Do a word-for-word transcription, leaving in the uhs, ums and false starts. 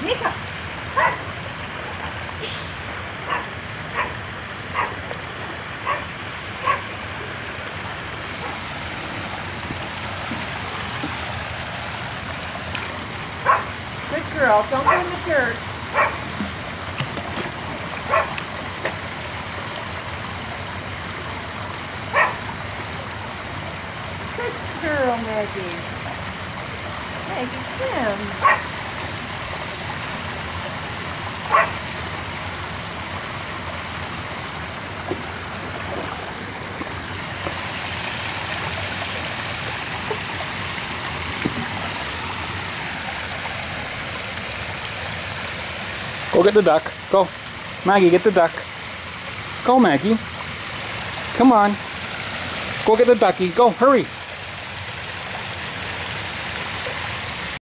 Nika. Good girl. Don't go in the dirt. Good girl, Maggie. Maggie, swim. Go get the duck. Go. Maggie, get the duck. Go, Maggie. Come on. Go get the ducky. Go, hurry.